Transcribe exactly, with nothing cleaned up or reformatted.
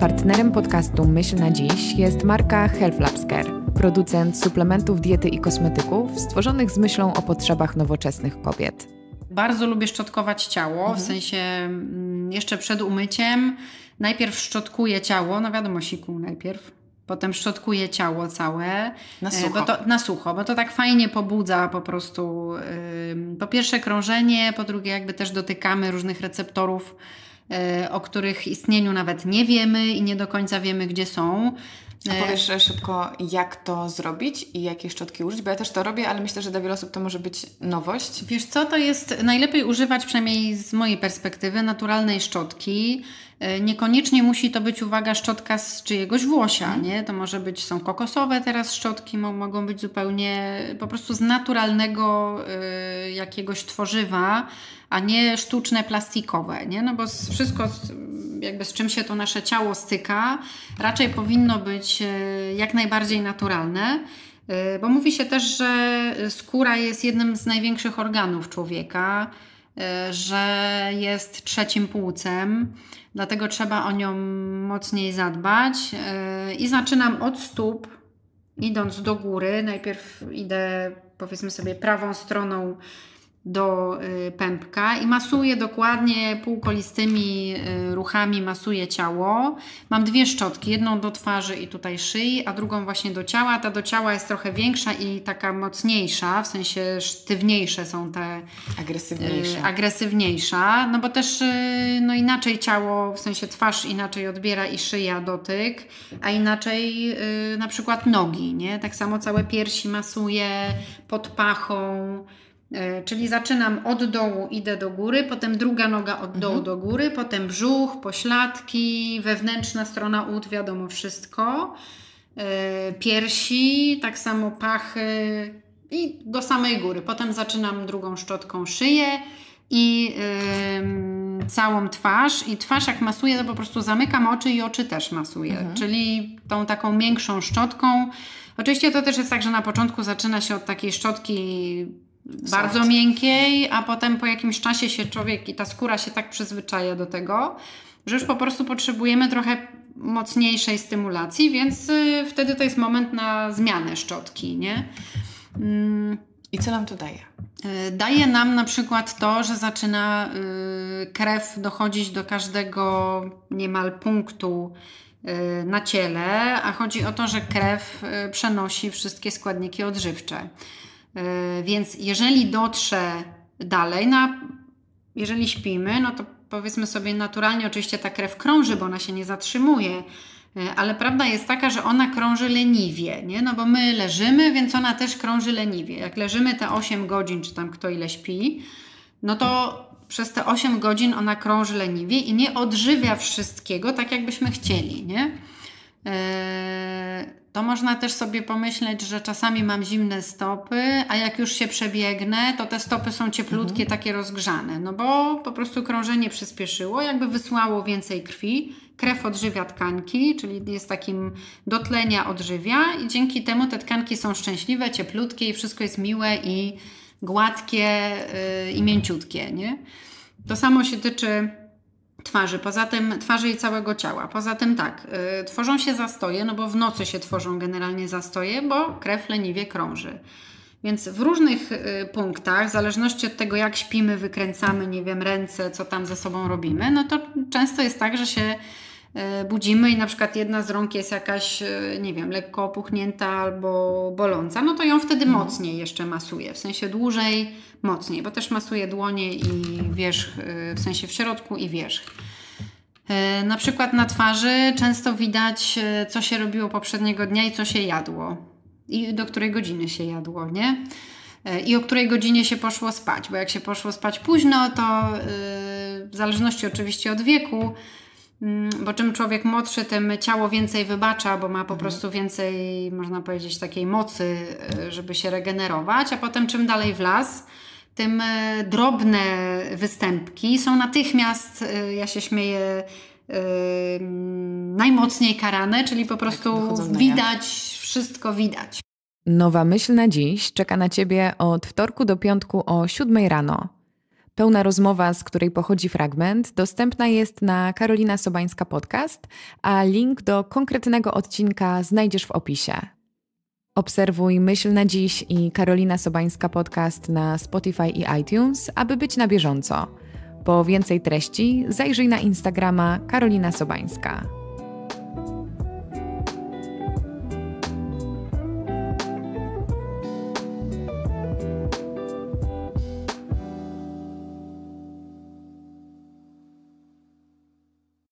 Partnerem podcastu Myśl na dziś jest marka Health Labs Care, producent suplementów diety i kosmetyków stworzonych z myślą o potrzebach nowoczesnych kobiet. Bardzo lubię szczotkować ciało, mhm. w sensie jeszcze przed umyciem. Najpierw szczotkuję ciało, no wiadomo, siku najpierw. Potem szczotkuję ciało całe. Na sucho. Bo to, na sucho, bo to tak fajnie pobudza po prostu yy, po pierwsze krążenie, po drugie jakby też dotykamy różnych receptorów, yy, o których istnieniu nawet nie wiemy i nie do końca wiemy, gdzie są. A powiesz szybko, jak to zrobić i jakie szczotki użyć? Bo ja też to robię, ale myślę, że dla wielu osób to może być nowość. Wiesz co, to jest najlepiej używać, przynajmniej z mojej perspektywy, naturalnej szczotki. Niekoniecznie musi to być, uwaga, szczotka z czyjegoś włosia, nie? To może być, są kokosowe teraz szczotki, mogą być zupełnie po prostu z naturalnego y, jakiegoś tworzywa, a nie sztuczne, plastikowe, nie? No bo z, wszystko z, jakby z czym się to nasze ciało styka, raczej powinno być y, jak najbardziej naturalne. Y, bo mówi się też, że skóra jest jednym z największych organów człowieka, y, że jest trzecim płucem. Dlatego trzeba o nią mocniej zadbać. I zaczynam od stóp, idąc do góry. Najpierw idę, powiedzmy sobie, prawą stroną do pępka i masuję dokładnie półkolistymi ruchami, masuję ciało. Mam dwie szczotki, jedną do twarzy i tutaj szyi, a drugą właśnie do ciała. Ta do ciała jest trochę większa i taka mocniejsza, w sensie sztywniejsze są te... Agresywniejsze. Y, agresywniejsza, no bo też no inaczej ciało, w sensie twarz inaczej odbiera i szyja dotyk, a inaczej y, na przykład nogi, nie? Tak samo całe piersi masuję pod pachą. Czyli zaczynam od dołu, idę do góry, potem druga noga od dołu mhm. do góry, potem brzuch, pośladki, wewnętrzna strona ud, wiadomo wszystko, piersi, tak samo pachy i do samej góry. Potem zaczynam drugą szczotką szyję i yy, całą twarz. I twarz jak masuję, to po prostu zamykam oczy i oczy też masuję. Mhm. Czyli tą taką miększą szczotką. Oczywiście to też jest tak, że na początku zaczyna się od takiej szczotki bardzo Soft. miękkiej, a potem po jakimś czasie się człowiek i ta skóra się tak przyzwyczaja do tego, że już po prostu potrzebujemy trochę mocniejszej stymulacji, więc y, wtedy to jest moment na zmianę szczotki, nie? Mm. I co nam to daje? Y, daje nam na przykład to, że zaczyna y, krew dochodzić do każdego niemal punktu y, na ciele, a chodzi o to, że krew y, przenosi wszystkie składniki odżywcze. Więc jeżeli dotrze dalej, no, jeżeli śpimy, no to powiedzmy sobie naturalnie oczywiście ta krew krąży, bo ona się nie zatrzymuje, ale prawda jest taka, że ona krąży leniwie, nie? No bo my leżymy, więc ona też krąży leniwie. Jak leżymy te osiem godzin, czy tam kto ile śpi, no to przez te osiem godzin ona krąży leniwie i nie odżywia wszystkiego tak, jakbyśmy chcieli, nie? To można też sobie pomyśleć, że czasami mam zimne stopy, a jak już się przebiegnę, to te stopy są cieplutkie, mhm. takie rozgrzane, no bo po prostu krążenie przyspieszyło, jakby wysłało więcej krwi, krew odżywia tkanki, czyli jest takim do tlenia odżywia i dzięki temu te tkanki są szczęśliwe, cieplutkie i wszystko jest miłe i gładkie yy, i mięciutkie, nie? To samo się tyczy twarzy, poza tym twarzy i całego ciała. Poza tym tak, y, tworzą się zastoje, no bo w nocy się tworzą generalnie zastoje, bo krew leniwie krąży. Więc w różnych y, punktach, w zależności od tego jak śpimy, wykręcamy, nie wiem, ręce, co tam ze sobą robimy, no to często jest tak, że się y, budzimy i na przykład jedna z rąk jest jakaś, y, nie wiem, lekko opuchnięta albo boląca, no to ją wtedy mhm. mocniej jeszcze masuje, w sensie dłużej, mocniej, bo też masuje dłonie i wierzch, w sensie w środku i wierzch. Na przykład na twarzy często widać, co się robiło poprzedniego dnia i co się jadło. I do której godziny się jadło, nie? I o której godzinie się poszło spać, bo jak się poszło spać późno, to w zależności oczywiście od wieku, bo czym człowiek młodszy, tym ciało więcej wybacza, bo ma po prostu więcej, można powiedzieć, takiej mocy, żeby się regenerować, a potem czym dalej w las, tym drobne występki są natychmiast, ja się śmieję, yy, najmocniej karane, czyli po prostu widać, wszystko widać. Nowa myśl na dziś czeka na Ciebie od wtorku do piątku o siódmej rano. Pełna rozmowa, z której pochodzi fragment, dostępna jest na Karolina Sobańska Podcast, a link do konkretnego odcinka znajdziesz w opisie. Obserwuj Myśl na dziś i Karolina Sobańska Podcast na Spotify i iTunes, aby być na bieżąco. Po więcej treści zajrzyj na Instagrama Karolina Sobańska.